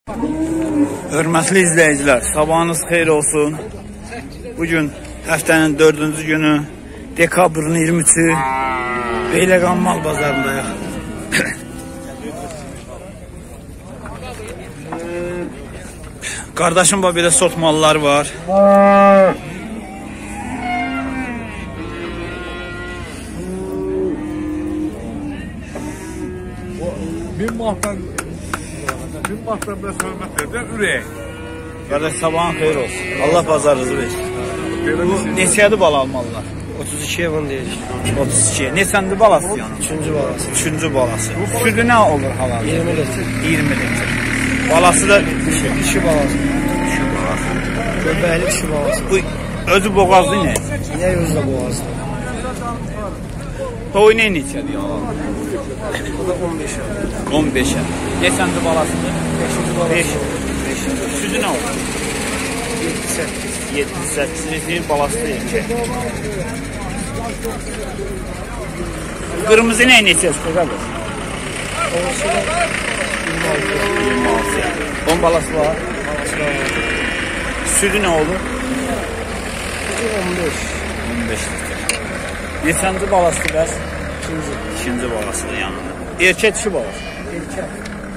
Hörmətli izləyicilər, sabahınız xeyir olsun. Bugün həftənin 4-cü günü, dekabrın 23-ü, Beyləqan mal bazarındayıq. Qardaşım var, belə sort mallar var. Bir mahtan biraz hörmət verdən ürək. Qardaş, sabahın xeyir olsun. Allah bazarınızı versin. Bu neçədir bala almalılar? 32'ye bunu deyirik. 32. Neçəndi balası yəni? 3. balası. 3-cü balası. Südü nə olur halal? 20 litre. 20 litre. Balası da Dişi balası. Göbəkli dişi balası. bu özü boğazlı ne? Yine yüzde boğazı. Toy ne neçədir halal? Bu da 15'e. 15'e. Neçəndi balasıdır? 5. balası. 5. Südü nə olur? 7-8 litre balası da erkək. Qırmızı nə neçədir qardaş? Olsa da 26. 10 balası var. Südü nə olur? 15. 15 litre. Neçəndi balasıdır bəs? İkinci balasıdır yanında. Erkək dişi balası. Erkek.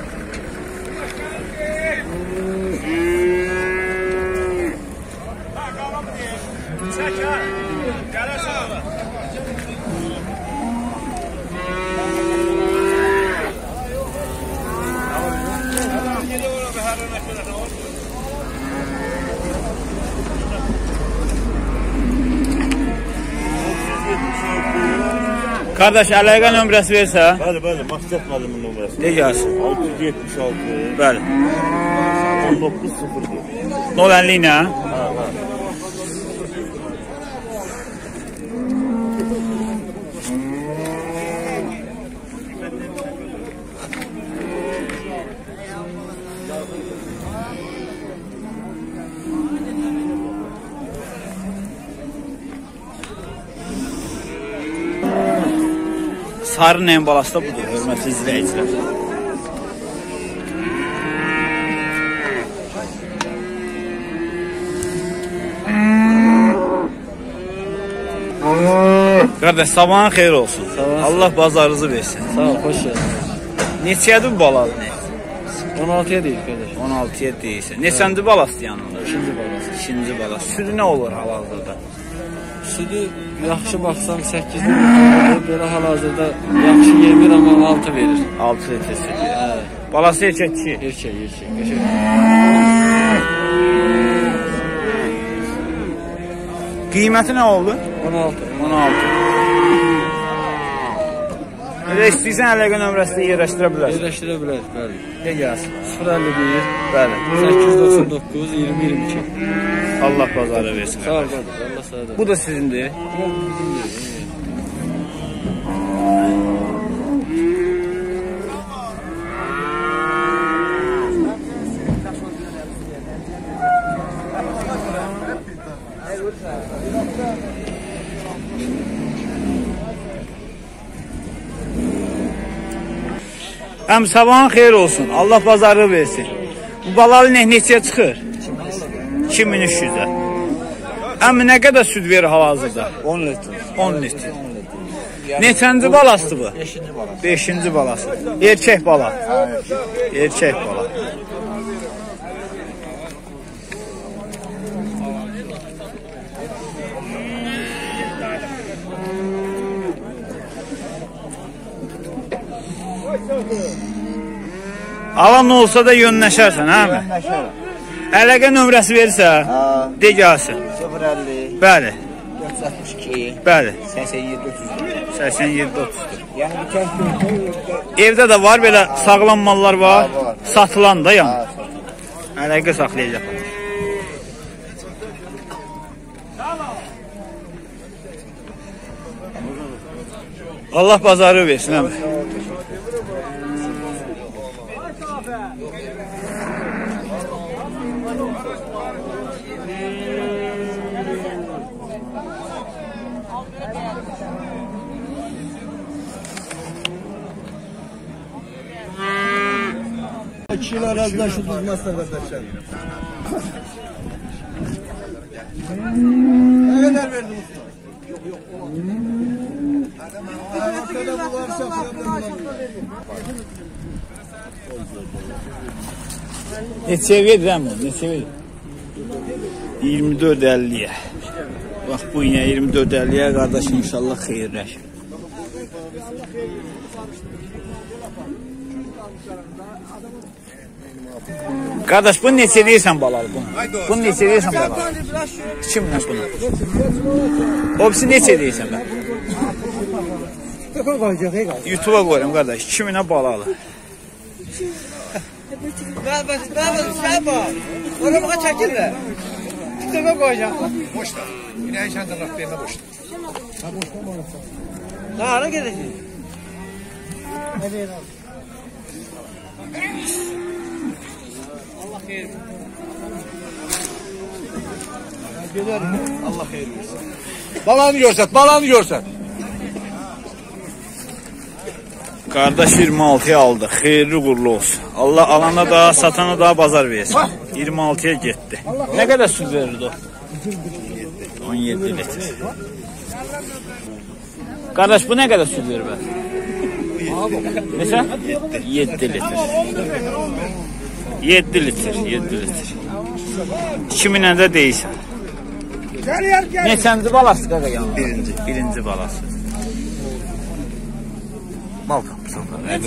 Qardaş, əlaqə nömrəsi versə? Bəli, Maksat müəllimin nömrəsi. Ne gəlsin? 676 Bəli. 1904. 050 ilə. Sarı neyin balası da budur, hörmətli izləyicilər. Qardaş, sabahın xeyir olsun. Allah bazarınızı versin. Sağ ol, hoş geldin. Neçədir bu balalı ne? 16'ya değil kardeş. 16'ya deyirsə. Neçəndi balası yanında? 2. balası. İkinci balası. Südü nə olur hal-hazırda? Südü yaxşı baxsam 8 litre. Belə hal-hazırda yaxşı yemir amma 6 verir. 6 litre südü. Hə, Balası erkək dişi. erkek. Qiyməti nə oldu? 16. 16. Elə istəyirsən əlaqə nömrəsini yerləşdirə bilərsən. Birləşdirə bilərik, bəli. Ne gəlsin? 051 Bəli. 899 20 22. Allah bazarı versin. Sağ ol qardaş, Allah sağ ol. Bu da sizindir. Həm sabahın xeyir olsun. Allah bazarı versin. Bu balalı neçəyə çıxır? 2300'e. Əmi nə qədər süd verir hal-hazırda? 10 litre. 10 litre. Neçənci balasıdır bu? 5. balası. 5-ci balası. Erkək bala. Erkək bala. Alan olsa da yönləşərsən, hə mi? Əlaqə nömrəsi verirsə, de gəlsin. 050 Bəli, 462 bəli. 87 30. 87-30. Yəni bu kənd Evdə də var belə sağlam mallar var, var. satılan da yəni. Əlaqə saxlayacaq. Allah bazarı versin, əmi. 2 il arazıdan şu tutmazsa kardeşler. Ne kadar verdin usta? Ortada bularsa Neçəyə verirəm bunu? Neçəyə verirəm? 24.50'ye. Bax bu yine 24.50'ye qardaş inşallah xeyirləşir. Qardaş bunu neçə deyirsən balalı bunu? Bunu neçə deyirsən balalı? 2000 bunu. Obisi neçə deyirsən ben? YouTube'a koyuyorum kardeş. 2000'e balalı. Bravo. Onu bana çekildi. YouTube'a koyacağım. Boşta. Yine Ayşe'nin raklarına boşta. Ha boşta mı orası? Daha ara gelecek. Evet abi. Allah hayır. Allah hayır versin. Balanı görsen. Kardeş 26'ya aldı. Xeyirli uğurlu olsun. Allah alana da satana da bazar versin. 26'ya gitti. Ne kadar süt verirdi o? 17 litre. Kardeş bu ne kadar süt verir ben? Mesela? 7 litre. 7 litre. 2000'e de değilsen. Neçənci balası qaqa yanı? Birinci balası. Mal kapısan.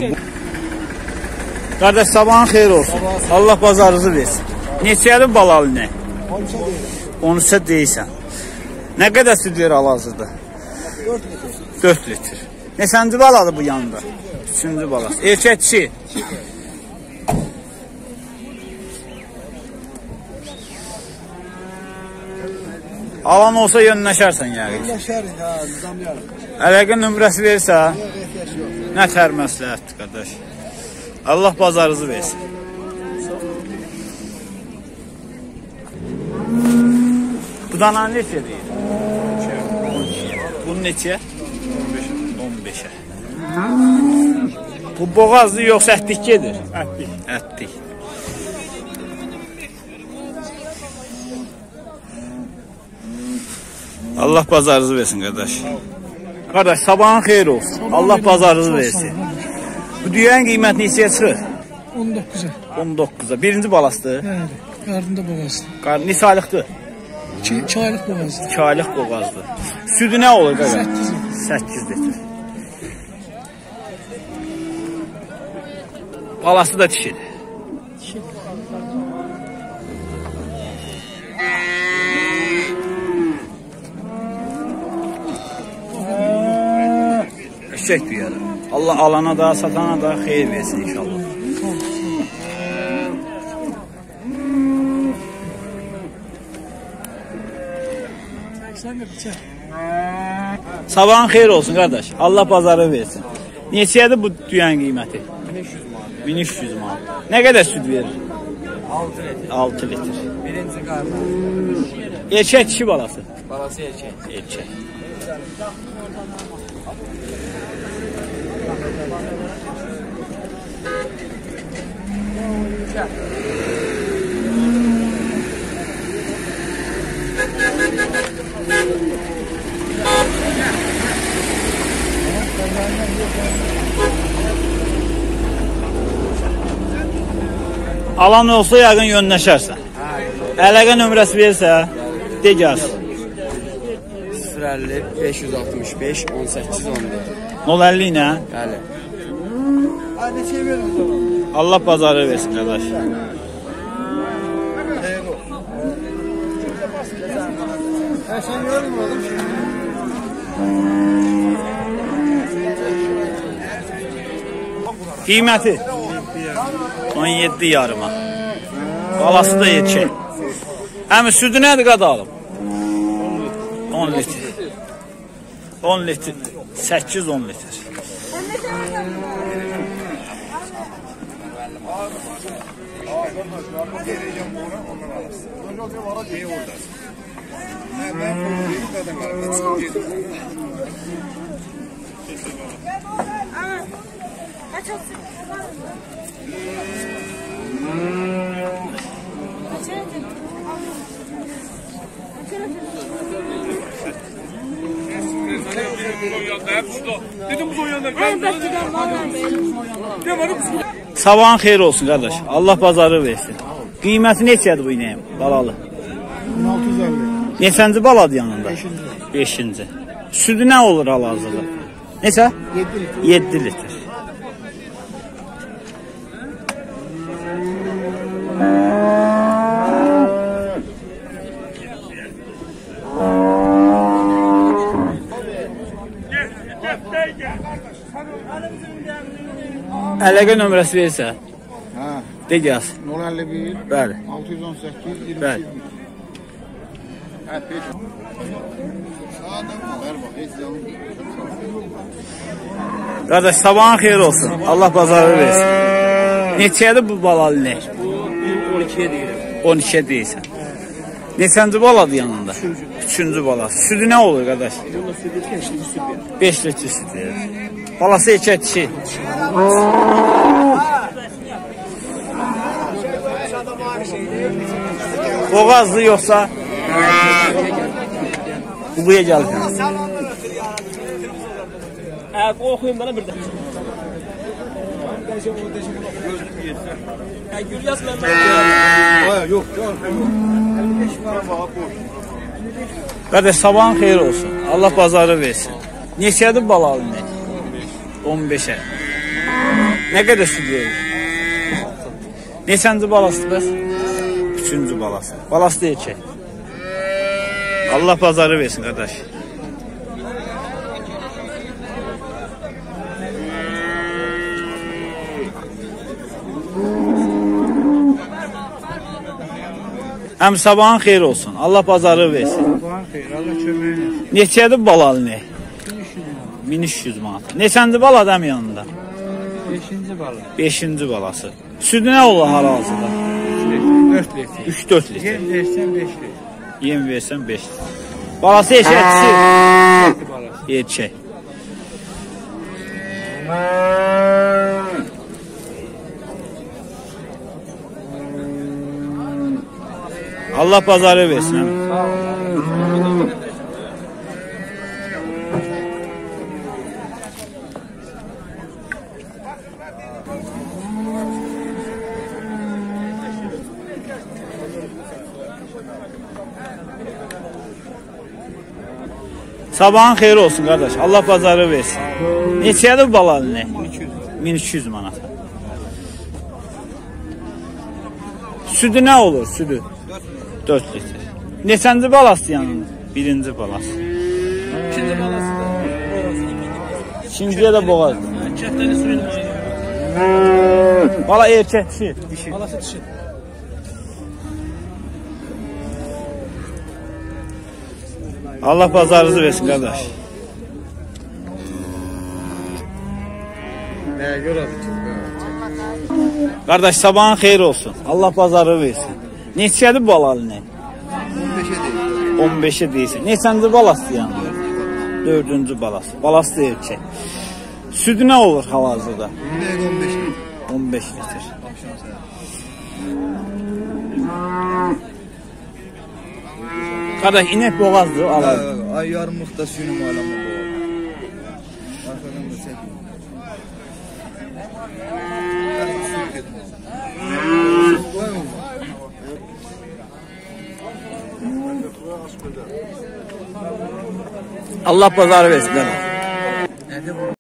Qardaş sabahın xeyir olsun. Allah bazarınızı versin. Neçəli balalı ne? 13'e deyirsən. Nə qədər süt verir hal-hazırda? 4 litr. Neçənci balalı bu yanında? 3-cü balası. Erkək dişi. Alan olsa yönləşərsən yəni. Yönləşərik ha, damlayarıq. Əlaqə nömrəsi verirsə, nə tər məsləhətdir qardaş. Allah bazarınızı versin. Bu dana neçə deyir? Bunun neçə? 15'e. Bu boğazlı yoxsa ətlik gedir? Ətlik. Allah bazarınızı versin qardaş. Qardaş sabahın xeyir olsun. Allah bazarınızı versin. Bu düyənin qiyməti neçəyə çıxır? 19'a. 19'a. Birinci balasıdır. Evet. Karnında boğazlı. Neçə aylıqdır? 2 aylık boğazlı. 2 aylıq boğazdır. Südü nə olur qaqa? 8 litr. Balası da dişidir. Eşek düyədir. Allah alana da, satana da xeyir versin inşallah. Sabahın xeyir olsun qardaş. Allah bazarı versin. Neçədir bu düyənin qiyməti? 1300 manat. Nə qədər süd verir? 6 litr. Birinci qarnı. Erkək kişi balası. Balası erkək. Erkək. Alan olsa yəqin yönləşərsən. Əlaqə nömrəsi versə, de gəlsin. 050 565 18 14. 050 ilə. Bəli. Allah bazarı versin qardaş. Sen görmüyor oğlum. Qiyməti 17 yarıma. Balası da yetişək. Həmi südü nədir qadalım? 10 litr. 10 litr. 8-10 litr. Sabahın xeyir olsun qardaş. Allah bazarı versin. Qiyməti neçədir bu inəyin balalı? 1650. Neçənci baladır yanında? 5-ci. Südü nə olur hal-hazırda? Neçə? 7 litr. Əlaqə nömrəsi versə? Hə. De gəl. 051 Bəli. 618 28. Bəli. Hə, pek. Ver bax, heç yanım. Qardaş, sabahın xeyir olsun. Allah bazarı versin. Neçədir bu balalı inek? Bu 12'ye deyirəm. 12 deyirsən. Neçənci baladır yanında? 3-cü balası. Südü nə olur qardaş? Bunun südü 5 litr süd verir. 5 litr süd verir. Balası erkək dişi. Boğazlı yoxsa? Buya gəlir. Bu oxuyum bana bir də. Gül yaz mən. Yox, Qardaş, sabahın xeyir olsun. Allah bazarı versin. Neçədir balalı inek? 15'e. Nə qədər süd verir? Neçənci balasıdır bəs? 3-cü balası. Balası da erkək. Allah bazarı versin qardaş. Həm sabahın xeyir olsun. Allah bazarı versin. Sabahın xeyir, Allah köməyini. Neçədir balalı inek? 1300 manat. Neçənci baladır yanında? 5-ci balı. 5-ci balası. Südü nə olur hal-hazırda? 4 litr. 3-4 litr. Yem versən 5 litr. Yem versən 5 litr. Balası eşəkçisi. Erkək. Allah bazarı versin. Sağ ol. Sabahın xeyir olsun qardaş. Allah bazarı versin. Neçədir bu balalı ne? 1200 manat. Südü nə olur? Südü 4 litr. Neçənci balası yanında? 1-ci balası. 2-ci balası da. İkinciyə də boğaz. Kəftəli suyunu Bala erkək dişi. balası dişi. Allah bazarınızı versin qardaş. Nəyə görədir ki? Qardaş, sabahın xeyir olsun. Allah bazarı versin. Neçədir balalı ne? 15'e deyirsən. Neçənci balası yanında? 4-cü balası. Balası da erkək. Südü nə olur hal-hazırda? 15 litr. Qardaş, inək boğazdır, alar. Ay yarımlıqda suyunu malama bu. Arxadan da çəkin. Allah bazarı versin.